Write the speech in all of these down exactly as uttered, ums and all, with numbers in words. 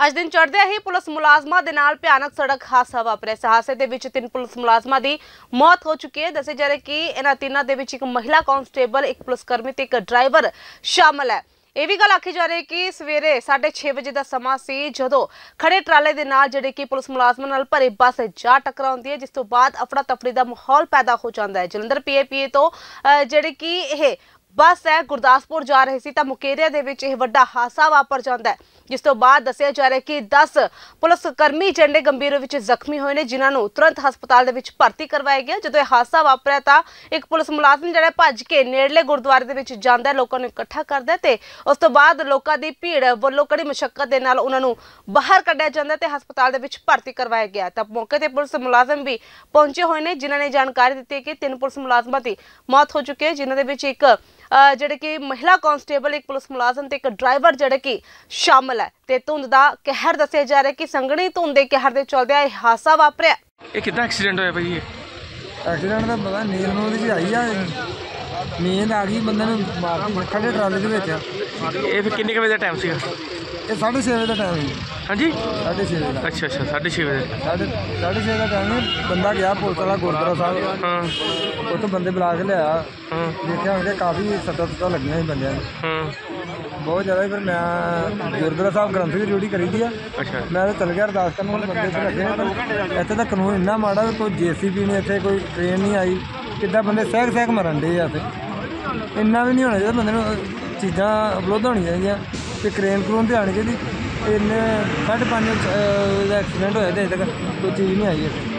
ਅੱਜ ਦਿਨ ਚੜ੍ਹਦਿਆਂ ਹੀ ਪੁਲਿਸ ਮੁਲਾਜ਼ਮਾਂ ਦੇ ਨਾਲ ਭਿਆਨਕ ਸੜਕ ਹਾਦਸਾ ਵਾਪਰਿਆ। ਇਸ ਹਾਦਸੇ ਦੇ ਵਿੱਚ ਤਿੰਨ ਪੁਲਿਸ ਮੁਲਾਜ਼ਮਾਂ ਦੀ ਮੌਤ ਹੋ ਚੁੱਕੀ ਹੈ। ਦੱਸਿਆ ਜਾ ਰਿਹਾ ਕਿ ਇਹਨਾਂ ਤਿੰਨਾਂ ਦੇ ਵਿੱਚ ਇੱਕ ਮਹਿਲਾ ਕਾਂਸਟੇਬਲ, ਇੱਕ ਪੁਲਿਸ ਕਰਮੀ ਤੇ ਇੱਕ ਡਰਾਈਵਰ ਸ਼ਾਮਲ ਹੈ। ਇਹ ਵੀ ਗੱਲ ਆਖੀ ਜਾ ਰਹੀ ਹੈ ਕਿ ਸਵੇਰੇ ਸਾਢੇ ਛੇ ਵਜੇ ਦਾ ਸਮਾਂ ਸੀ ਜਦੋਂ ਖੜੇ ਟਰਾਲੇ ਦੇ ਨਾਲ ਜਿਹੜੇ ਕਿ ਪੁਲਿਸ ਮੁਲਾਜ਼ਮਾਂ ਨਾਲ ਭਰੀ ਬੱਸ ਜਾ ਟਕਰਾਉਂਦੀ ਹੈ, ਜਿਸ ਤੋਂ ਬਾਅਦ ਅਫੜਾ ਤਫੜੀ ਦਾ ਮਾਹੌਲ ਪੈਦਾ ਹੋ ਜਾਂਦਾ ਹੈ। ਜਲੰਧਰ ਪੀਏਪੀਏ ਤੋਂ ਜਿਹੜੇ ਕਿ ਇਹ ਬੱਸ ਹੈ ਗੁਰਦਾਸਪੁਰ ਜਾ ਰਹੀ ਸੀ ਤਾਂ ਮੁਕੇਰੀਆ ਦੇ ਵਿੱਚ ਇਹ ਵੱਡਾ ਹਾਦਸਾ ਵਾਪਰ ਜਾਂਦਾ ਹੈ, ਜਿਸ ਤੋਂ ਬਾਅਦ ਦੱਸਿਆ ਜਾ ਰਿਹਾ ਕਿ ਦਸ ਪੁਲਿਸ ਕਰਮੀ ਝੰਡੇ ਗੰਭੀਰ ਵਿੱਚ ਜ਼ਖਮੀ ਹੋਏ ਨੇ, ਜਿਨ੍ਹਾਂ ਨੂੰ ਤੁਰੰਤ ਹਸਪਤਾਲ ਦੇ ਵਿੱਚ ਭਰਤੀ ਕਰਵਾਇਆ ਗਿਆ। ਜਦੋਂ ਇਹ ਹਾਦਸਾ ਵਾਪਰਿਆ ਤਾਂ ਇੱਕ ਪੁਲਿਸ ਮੁਲਾਜ਼ਮ ਜਿਹੜਾ ਭੱਜ ਕੇ ਨੇੜਲੇ ਗੁਰਦੁਆਰੇ ਦੇ ਵਿੱਚ ਜਾਂਦਾ ਹੈ, ਲੋਕਾਂ ਨੂੰ ਇਕੱਠਾ ਕਰਦਾ ਤੇ ਉਸ ਤੋਂ ਬਾਅਦ ਲੋਕਾਂ ਦੀ ਭੀੜ ਵੱਲੋਂ ਕੜੀ ਮੁਸ਼ੱਕਤ ਦੇ ਨਾਲ ਉਹਨਾਂ ਨੂੰ ਬਾਹਰ ਕੱਢਿਆ ਜਾਂਦਾ ਤੇ ਹਸਪਤਾਲ ਦੇ ਵਿੱਚ ਭਰਤੀ ਕਰਵਾਇਆ ਗਿਆ। ਤਾਂ ਮੌਕੇ ਤੇ ਪੁਲਿਸ ਮੁਲਾਜ਼ਮ ਵੀ ਪਹੁੰਚੇ ਹੋਏ ਨੇ, ਜਿਨ੍ਹਾਂ ਨੇ ਜਾਣਕਾਰੀ ਦਿੱਤੀ ਕਿ ਤਿੰਨ ਪੁਲਿਸ ਮੁਲਾਜ਼ਮਾਂ ਦੀ ਮੌਤ ਹੋ ਚੁੱਕੀ ਹੈ, ਜਿਨ੍ਹਾਂ ਦੇ ਵਿੱਚ ਇੱਕ ਜਿਹੜੇ ਕਿ ਮਹਿਲਾ ਕਾਂਸਟੇਬਲ, ਇੱਕ ਪੁਲਿਸ ਮੁਲਾਜ਼ਮ ਤੇ ਇੱਕ ਡਰਾਈਵਰ ਜਿਹੜੇ ਕਿ ਸ਼ਾਮਲ ਹੈ। ਤੇ ਧੁੰਦ ਦਾ ਕਹਿਰ ਦੱਸਿਆ ਜਾ ਰਿਹਾ ਕਿ ਸੰਘਣੀ ਧੁੰਦ ਦੇ ਕਹਿਰ ਦੇ ਚਲਦਿਆਂ ਇਹ ਹਾਦਸਾ ਵਾਪਰਿਆ। ਇਹ ਕਿੱਦਾਂ ਐਕਸੀਡੈਂਟ ਹੋਇਆ ਭਾਈ? ਇਹ ਐਕਸੀਡੈਂਟ ਦਾ ਪਤਾ ਨੀਂਦ ਨੂੰ ਉਹਦੀ ਆਈ ਆ, ਨੀਂਦ ਆ ਗਈ ਬੰਦੇ ਨੂੰ ਮਾਰਦੀ ਖੜੇ ਟਰਾਲੇ ਦੇ ਵਿੱਚ। ਇਹ ਫਿਰ ਕਿੰਨੇ ਵਜੇ ਦਾ ਟਾਈਮ ਸੀਗਾ? ਇਹ ਸਾਢੇ ਛੇ ਵਜੇ ਦਾ ਟਾਈਮ ਸੀ। ਹਾਂਜੀ, ਸਾਢੇ ਛੇ ਵਜੇ ਦਾ। ਅੱਛਾ ਅੱਛਾ, ਸਾਢੇ ਛੇ ਵਜੇ। ਸਾਢੇ ਸਾਢੇ ਛੇ ਦਾ ਟਾਈਮ ਸੀ। ਬੰਦਾ ਗਿਆ ਪੁਲਿਸ ਵਾਲਾ ਗੁਰਦੁਆਰਾ ਸਾਹਿਬ, ਹਾਂ, ਉੱਥੋਂ ਬੰਦੇ ਬੁਲਾ ਕੇ ਲਿਆਇਆ। ਹਾਂ, ਦੇਖਿਆ ਉਹਦੇ ਕਾਫੀ ਸੱਟਾਂ ਸੁੱਟਾਂ ਲੱਗੀਆਂ ਸੀ ਬੰਦਿਆਂ ਨੂੰ, ਹਾਂ, ਬਹੁਤ ਜ਼ਿਆਦਾ। ਫਿਰ ਮੈਂ ਗੁਰਦੁਆਰਾ ਸਾਹਿਬ ਗ੍ਰੰਥ ਦੀ ਡਿਊਟੀ ਕਰੀ ਦੀ ਆ। ਅੱਛਾ, ਮੈਂ ਤਾਂ ਚੱਲ ਗਿਆ ਅਰਦਾਸ ਕਰਨ, ਹੁਣ ਬੰਦੇ ਇੱਥੇ ਲੱਗੇ ਨੇ। ਪਰ ਇੱਥੇ ਤਾਂ ਕਾਨੂੰਨ ਇੰਨਾ ਮਾੜਾ ਵੀ ਕੋਈ ਜੇ ਸੀ ਬੀ ਨਹੀਂ, ਇੱਥੇ ਕੋਈ ਟ੍ਰੇਨ ਨਹੀਂ ਆਈ, ਕਿੱਦਾਂ ਬੰਦੇ ਸਹਿਕ ਸਹਿਕ ਮਰਨ ਡੇ ਆ। ਇੱਥੇ ਇੰਨਾ ਵੀ ਨਹੀਂ ਹੋਣਾ ਚਾਹੀਦਾ, ਬੰਦੇ ਨੂੰ ਚੀਜ਼ਾਂ ਉਪਲਬਧ ਹੋਣੀਆਂ ਚਾਹੀਦੀਆਂ ਅਤੇ ਕਰੇਨ ਕਰੂਨ ਤੇ ਆਉਣੀ ਚਾਹੀਦੀ। ਇੰਨੇ ਸਾਢੇ ਪੰਜ ਦਾ ਐਕਸੀਡੈਂਟ ਹੋਇਆ ਤੇ ਅਜੇ ਤੱਕ ਕੋਈ ਚੀਜ਼ ਨਹੀਂ ਆਈ ਇੱਥੇ।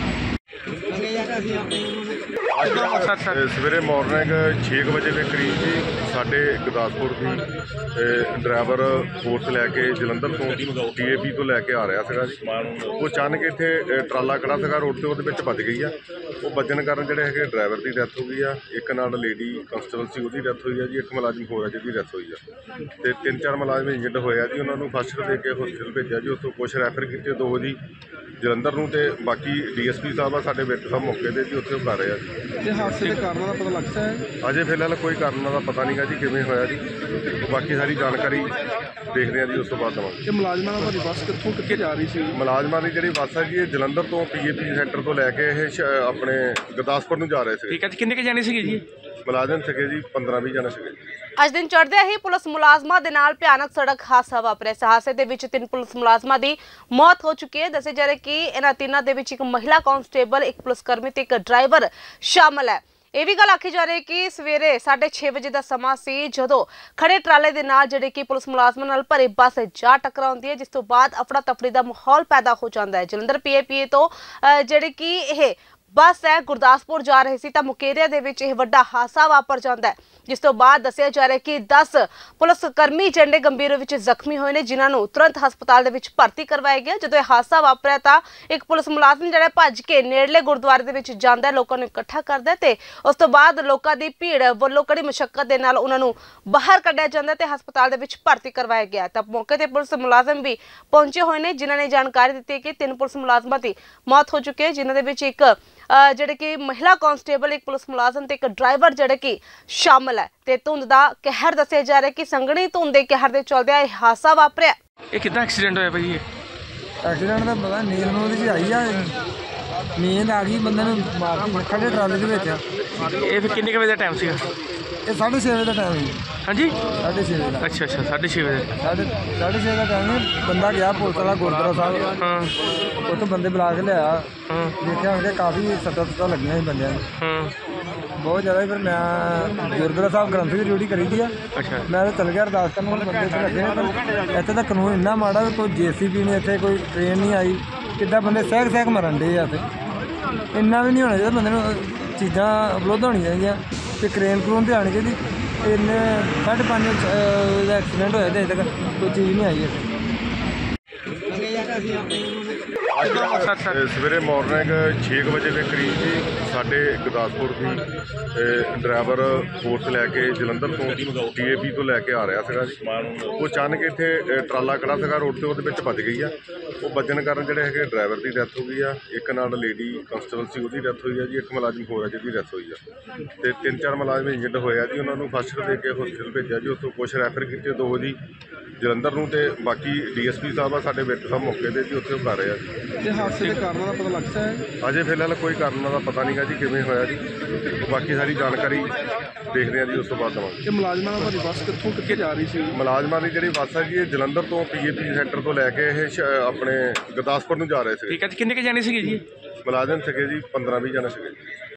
ਸਵੇਰੇ ਮਾਰਨਿੰਗ ਛੇ ਵਜੇ ਦੇ ਕਰੀਬ ਜੀ ਸਾਡੇ ਗੁਰਦਾਸਪੁਰ ਦੀ ਡਰਾਈਵਰ ਫੋਰਸ ਲੈ ਕੇ ਜਲੰਧਰ ਤੋਂ ਪੀਏਪੀ ਤੋਂ ਲੈ ਕੇ ਆ ਰਿਹਾ ਸੀਗਾ ਜੀ। ਉਹ ਅਚਾਨਕ ਇੱਥੇ ਟਰਾਲਾ ਖੜਾ ਸੀਗਾ ਰੋਡ ਤੇ, ਉਹਦੇ ਵਿੱਚ ਵੱਜ ਗਈ ਆ। ਉਹ ਵੱਜਣ ਕਾਰਨ ਜਿਹੜੇ ਹੈਗੇ ਡਰਾਈਵਰ ਦੀ ਡੈਥ ਹੋ ਗਈ ਆ, ਇੱਕ ਨਾਲ ਲੇਡੀ ਕਾਂਸਟੇਬਲ ਸੀ ਉਹਦੀ ਡੈਥ ਹੋਈ ਆ ਜੀ, ਇੱਕ ਮੁਲਾਜ਼ਮ ਹੋਰ ਆ ਜਿਹਦੀ ਡੈਥ ਹੋਈ ਆ ਤੇ ਤਿੰਨ ਚਾਰ ਮੁਲਾਜ਼ਮ ਇੰਜਰਡ ਹੋਏ ਆ ਜੀ। ਉਹਨਾਂ ਨੂੰ ਫਸਟ ਏਡ ਦੇ ਕੇ ਹਸਪਤਾਲ ਭੇਜਿਆ ਜੀ। ਉੱਥੋਂ ਕੁਛ ਰੈਫਰ ਕੀਤੇ, ਦੋ ਜੀ ਜਲੰਧਰ ਨੂੰ ਤੇ ਬਾਕੀ ਡੀ ਐਸ ਪੀ ਸਾਹਿਬ ਆ ਸਾਡੇ ਵਿੱਚ ਸਾਹਿਬ ਮੌਕੇ ਤੇ ਜੀ, ਉੱਥੇ ਉਹ ਕਰ ਰਹੇ ਆ ਜੀ। ਇਹ ਹਾਦਸੇ ਦੇ ਕਾਰਨਾਂ ਦਾ ਪਤਾ ਲੱਗਦਾ ਹੈ? ਅਜੇ ਫਿਲਹਾਲ ਕੋਈ ਕਾਰਨ ਦਾ ਪਤਾ ਨਹੀਂਗਾ ਜੀ ਕਿਵੇਂ ਹੋਇਆ ਜੀ, ਬਾਕੀ ਸਾਰੀ ਜਾਣਕਾਰੀ ਦੇਖਦੇ ਆ ਜੀ, ਉਸ ਤੋਂ ਬਾਅਦ ਦੇਵਾਂਗੇ। ਇਹ ਮੁਲਾਜ਼ਮਾਂ ਨਾਲ ਤੁਹਾਡੀ ਬੱਸ ਕਿੱਥੋਂ ਕਿੱਥੇ ਜਾ ਰਹੀ ਸੀ? ਮੁਲਾਜ਼ਮਾਂ ਦੀ ਜਿਹੜੀ ਬੱਸ ਹੈ ਜੀ, ਇਹ ਜਲੰਧਰ ਤੋਂ ਪੀਏਪੀ ਸੈਂਟਰ ਤੋਂ ਲੈ ਕੇ ਇਹ ਆਪਣੇ ਗੁਰਦਾਸਪੁਰ ਨੂੰ ਜਾ ਰਹੇ ਸੀ। ਠੀਕ ਹੈ ਜੀ। ਕਿੰਨੇ ਕੁ ਜਾਣੇ ਸੀਗੇ ਜੀ? ਮੁਲਾਜ਼ਮ ਸੀਗੇ ਜੀ ਪੰਦਰਾਂ ਵੀਹ ਜਣੇ ਸੀਗੇ। ਅੱਜ ਦਿਨ ਚੜ੍ਹਦਿਆਂ ਹੀ ਪੁਲਿਸ ਮੁਲਾਜ਼ਮਾਂ ਦੇ ਨਾਲ ਭਿਆਨਕ ਸੜਕ ਹਾਦਸਾ ਵਾਪਰਿਆ। ਇਸ ਹਾਦਸੇ ਦੇ ਵਿੱਚ ਤਿੰਨ ਪੁਲਿਸ ਮੁਲਾਜ਼ਮਾਂ ਦੀ ਮੌਤ ਹੋ ਚੁੱਕੀ ਹੈ। ਦੱਸਿਆ ਜਾ ਰਿਹਾ ਕਿ ਇਹਨਾਂ ਤਿੰਨਾਂ ਦੇ ਵਿੱਚ ਇੱਕ ਮਹਿਲਾ ਕਾਂਸਟੇਬਲ, ਇੱਕ ਪੁਲਿਸ ਕਰਮੀ ਤੇ ਇੱਕ ਡਰਾਈਵਰ ਸ਼ਾਮਲ ਹੈ। ਇਹ ਵੀ ਗੱਲ ਆਖੀ ਜਾ ਰਹੀ ਹੈ ਕਿ ਸਵੇਰੇ ਸਾਢੇ ਛੇ ਵਜੇ ਦਾ ਸਮਾਂ ਸੀ ਜਦੋਂ ਖੜੇ ਟਰਾਲੇ ਦੇ ਨਾਲ ਜਿਹੜੇ ਕਿ ਪੁਲਿਸ ਮੁਲਾਜ਼ਮਾਂ ਨਾਲ ਭਰੀ ਬੱਸ ਜਾ ਟਕਰਾਉਂਦੀ ਹੈ, ਜਿਸ ਤੋਂ ਬਾਅਦ ਅਫੜਾ ਤਫੜੀ ਦਾ ਮਾਹੌਲ ਪੈਦਾ ਹੋ ਜਾਂਦਾ ਹੈ। ਜਲੰਧਰ ਪੀਏਪੀਏ ਤੋਂ ਜਿਹੜੇ ਕਿ ਇਹ ਬੱਸ ਹੈ ਗੁਰਦਾਸਪੁਰ ਜਾ ਰਹੀ ਸੀ ਤਾਂ ਮੁਕੇਰੀਆ ਦੇ ਵਿੱਚ ਇਹ ਵੱਡਾ ਹਾਦਸਾ ਵਾਪਰ ਜਾਂਦਾ ਹੈ, ਜਿਸ ਤੋਂ ਬਾਅਦ ਦੱਸਿਆ ਜਾ ਰਿਹਾ ਕਿ ਦਸ ਪੁਲਿਸ ਕਰਮੀ ਝੰਡੇ ਗੰਭੀਰ ਵਿੱਚ ਜ਼ਖਮੀ ਹੋਏ ਨੇ, ਜਿਨ੍ਹਾਂ ਨੂੰ ਤੁਰੰਤ ਹਸਪਤਾਲ ਦੇ ਵਿੱਚ ਭਰਤੀ ਕਰਵਾਇਆ ਗਿਆ। ਜਦੋਂ ਇਹ ਹਾਦਸਾ ਵਾਪਰਿਆ ਤਾਂ ਇੱਕ ਪੁਲਿਸ ਮੁਲਾਜ਼ਮ ਜਿਹੜਾ ਭੱਜ ਕੇ ਨੇੜਲੇ ਗੁਰਦੁਆਰੇ ਦੇ ਵਿੱਚ ਜਾਂਦਾ ਹੈ, ਲੋਕਾਂ ਨੂੰ ਇਕੱਠਾ ਕਰਦਾ ਤੇ ਉਸ ਤੋਂ ਬਾਅਦ ਲੋਕਾਂ ਦੀ ਭੀੜ ਵੱਲੋਂ ਕੜੀ ਮੁਸ਼ੱਕਤ ਦੇ ਨਾਲ ਉਹਨਾਂ ਨੂੰ ਬਾਹਰ ਕੱਢਿਆ ਜਾਂਦਾ ਤੇ ਹਸਪਤਾਲ ਦੇ ਵਿੱਚ ਭਰਤੀ ਕਰਵਾਇਆ ਗਿਆ। ਤਾਂ ਮੌਕੇ ਤੇ ਪੁਲਿਸ ਮੁਲਾਜ਼ਮ ਵੀ ਪਹੁੰਚੇ ਹੋਏ ਨੇ, ਜਿਨ੍ਹਾਂ ਨੇ ਜਾਣਕਾਰੀ ਦਿੱਤੀ ਕਿ ਤਿੰਨ ਪੁਲਿਸ ਮੁਲਾਜ਼ਮਾਂ ਦੀ ਮੌਤ ਹੋ ਚੁੱਕੀ ਹੈ, ਜਿਨ੍ਹਾਂ ਦੇ ਵਿੱਚ ਇੱਕ ਜਿਹੜੇ ਕਿ ਮਹਿਲਾ ਕਾਂਸਟੇਬਲ, ਇੱਕ ਪੁਲਿਸ ਮੁਲਾਜ਼ਮ ਤੇ ਇੱਕ ਡਰਾਈਵਰ ਜਿਹੜੇ ਕਿ ਸ਼ਾਮਲ ਹੈ। ਤੇ ਧੁੰਦ ਦਾ ਕਹਿਰ ਦੱਸਿਆ ਜਾ ਰਿਹਾ ਕਿ ਸੰਘਣੀ ਧੁੰਦ ਦੇ ਕਹਿਰ ਦੇ ਚਲਦਿਆਂ ਇਹ ਹਾਦਸਾ ਵਾਪਰਿਆ। ਇਹ ਕਿੱਦਾਂ ਐਕਸੀਡੈਂਟ ਹੋਇਆ ਭਾਈ? ਇਹ ਐਕਸੀਡੈਂਟ ਦਾ ਪਤਾ ਨੀਂਦ ਨੂੰ ਉਹਦੀ ਆਈ ਆ, ਨੀਂਦ ਆ ਗਈ ਬੰਦੇ ਨੂੰ ਮਾਰਦੀ ਖੜੇ ਟਰਾਲੇ ਦੇ ਵਿੱਚ। ਇਹ ਫਿਰ ਕਿੰਨੇ ਵਜੇ ਦਾ ਟਾਈਮ ਸੀਗਾ? ਇਹ ਸਾਢੇ ਛੇ ਵਜੇ ਦਾ ਟਾਈਮ ਸੀ। ਹਾਂਜੀ, ਸਾਢੇ ਛੇ ਵਜੇ ਦਾ। ਅੱਛਾ ਅੱਛਾ, ਸਾਢੇ ਛੇ ਵਜੇ। ਸਾਢੇ ਸਾਢੇ ਛੇ ਦਾ ਟਾਈਮ ਸੀ। ਬੰਦਾ ਗਿਆ ਪੁਲਿਸ ਵਾਲਾ ਗੁਰਦੁਆਰਾ ਸਾਹਿਬ, ਹਾਂ, ਉੱਥੋਂ ਬੰਦੇ ਬੁਲਾ ਕੇ ਲਿਆਇਆ। ਹਾਂ, ਦੇਖਿਆ ਉਹਦੇ ਕਾਫੀ ਸੱਟਾਂ ਸੁੱਟਾਂ ਲੱਗੀਆਂ ਸੀ ਬੰਦਿਆਂ ਨੂੰ, ਹਾਂ, ਬਹੁਤ ਜ਼ਿਆਦਾ। ਫਿਰ ਮੈਂ ਗੁਰਦੁਆਰਾ ਸਾਹਿਬ ਗ੍ਰੰਥ ਦੀ ਡਿਊਟੀ ਕਰੀ ਦੀ ਆ। ਅੱਛਾ, ਮੈਂ ਤਾਂ ਚੱਲ ਗਿਆ ਅਰਦਾਸ ਕਰਨ, ਹੁਣ ਬੰਦੇ ਇੱਥੇ ਲੱਗੇ ਨੇ। ਪਰ ਇੱਥੇ ਤਾਂ ਕਾਨੂੰਨ ਇੰਨਾ ਮਾੜਾ ਵੀ ਕੋਈ ਜੇ ਸੀ ਬੀ ਨਹੀਂ, ਇੱਥੇ ਕੋਈ ਟ੍ਰੇਨ ਨਹੀਂ ਆਈ, ਕਿੱਦਾਂ ਬੰਦੇ ਸਹਿਕ ਸਹਿਕ ਮਰਨ ਡੇ ਆ। ਇੱਥੇ ਇੰਨਾ ਵੀ ਨਹੀਂ ਹੋਣਾ ਚਾਹੀਦਾ, ਬੰਦੇ ਨੂੰ ਚੀਜ਼ਾਂ ਉਪਲਬਧ ਹੋਣੀਆਂ ਚਾਹੀਦੀਆਂ ਅਤੇ ਕਰੇਨ ਕਰੂਨ ਤੇ ਆਉਣੀ ਚਾਹੀਦੀ। ਇੰਨੇ ਸਾਢੇ ਪੰਜ ਦਾ ਐਕਸੀਡੈਂਟ ਹੋਇਆ ਤੇ ਅਜੇ ਤੱਕ ਕੋਈ ਚੀਜ਼ ਨਹੀਂ ਆਈ ਇੱਥੇ। ਸਵੇਰੇ ਮਾਰਨਿੰਗ ਛੇ ਵਜੇ ਦੇ ਕਰੀਬ ਜੀ ਸਾਡੇ ਗੁਰਦਾਸਪੁਰ ਦੀ ਡਰਾਈਵਰ ਫੋਰਸ ਲੈ ਕੇ ਜਲੰਧਰ ਤੋਂ ਪੀਏਪੀ ਤੋਂ ਲੈ ਕੇ ਆ ਰਿਹਾ ਸੀਗਾ ਜੀ। ਉਹ ਅਚਾਨਕ ਇੱਥੇ ਟਰਾਲਾ ਖੜਾ ਸੀਗਾ ਰੋਡ ਤੇ, ਉਹਦੇ ਵਿੱਚ ਵੱਜ ਗਈ ਆ। ਉਹ ਵੱਜਣ ਕਾਰਨ ਜਿਹੜੇ ਹੈਗੇ ਡਰਾਈਵਰ ਦੀ ਡੈਥ ਹੋ ਗਈ ਆ, ਇੱਕ ਨਾਲ ਲੇਡੀ ਕਾਂਸਟੇਬਲ ਸੀ ਉਹਦੀ ਡੈਥ ਹੋਈ ਆ ਜੀ, ਇੱਕ ਮੁਲਾਜ਼ਮ ਹੋਰ ਆ ਜਿਹਦੀ ਡੈਥ ਹੋਈ ਆ ਤੇ ਤਿੰਨ ਚਾਰ ਮੁਲਾਜ਼ਮ ਇੰਜਰਡ ਹੋਏ ਆ ਜੀ। ਉਹਨਾਂ ਨੂੰ ਫਸਟ ਏਡ ਦੇ ਕੇ ਹਸਪਤਾਲ ਭੇਜਿਆ ਜੀ। ਉੱਥੋਂ ਕੁਛ ਰੈਫਰ ਕੀਤੇ, ਦੋ ਜੀ ਜਲੰਧਰ ਨੂੰ ਤੇ ਬਾਕੀ ਡੀਐਸਪੀ ਸਾਹਿਬ ਆ ਸਾਡੇ ਵਿੱਚ ਸਾਹਿਬ ਮੌਕੇ ਤੇ ਜੀ ਉੱਥੇ ਉਹ ਕਰ ਰਹੇ ਆ ਜੀ। ਤੇ ਹਾਦਸੇ ਦੇ ਕਾਰਨਾਂ ਦਾ ਪਤਾ ਲੱਗ ਸਕਦਾ ਹੈ? ਅਜੇ ਫਿਲਹਾਲ ਕੋਈ ਕਾਰਨ ਦਾ ਪਤਾ ਨਹੀਂਗਾ ਜੀ ਕਿਵੇਂ ਹੋਇਆ ਜੀ, ਬਾਕੀ ਸਾਰੀ ਜਾਣਕਾਰੀ ਦੇਖਦੇ ਆ ਜੀ ਉਸ ਤੋਂ ਬਾਅਦ ਦੇਵਾਂਗੇ। ਇਹ ਮੁਲਾਜ਼ਮਾਂ ਨਾਲ ਤੁਹਾਡੀ ਬੱਸ ਕਿੱਥੋਂ ਕਿੱਥੇ ਜਾ ਰਹੀ ਸੀ? ਮੁਲਾਜ਼ਮਾਂ ਦੀ ਜਿਹੜੀ ਬੱਸ ਹੈ ਜੀ ਇਹ ਜਲੰਧਰ ਤੋਂ ਪੀਏਪੀ ਸੈਂਟਰ ਤੋਂ ਲੈ ਕੇ ਇਹ ਸ਼- ਆਪਣੇ ਗੁਰਦਾਸਪੁਰ ਨੂੰ ਜਾ ਰਹੇ ਸੀ। ਠੀਕ ਹੈ ਜੀ, ਕਿੰਨੇ ਕੁ ਜਾਣੇ ਸੀਗੇ ਜੀ? ਮੁਲਾਜ਼ਮ ਸੀਗੇ ਜੀ ਪੰਦਰਾਂ ਵੀਹ ਜਣੇ ਸੀਗੇ।